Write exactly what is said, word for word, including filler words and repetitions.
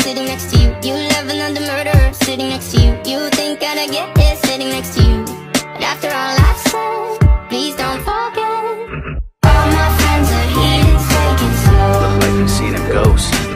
sitting next to you. You love another murderer, sitting next to you. You think that I get it, sitting next to you. But after all I've said, please don't forget. All my friends are here, take it slow. Look like you've seen a ghost.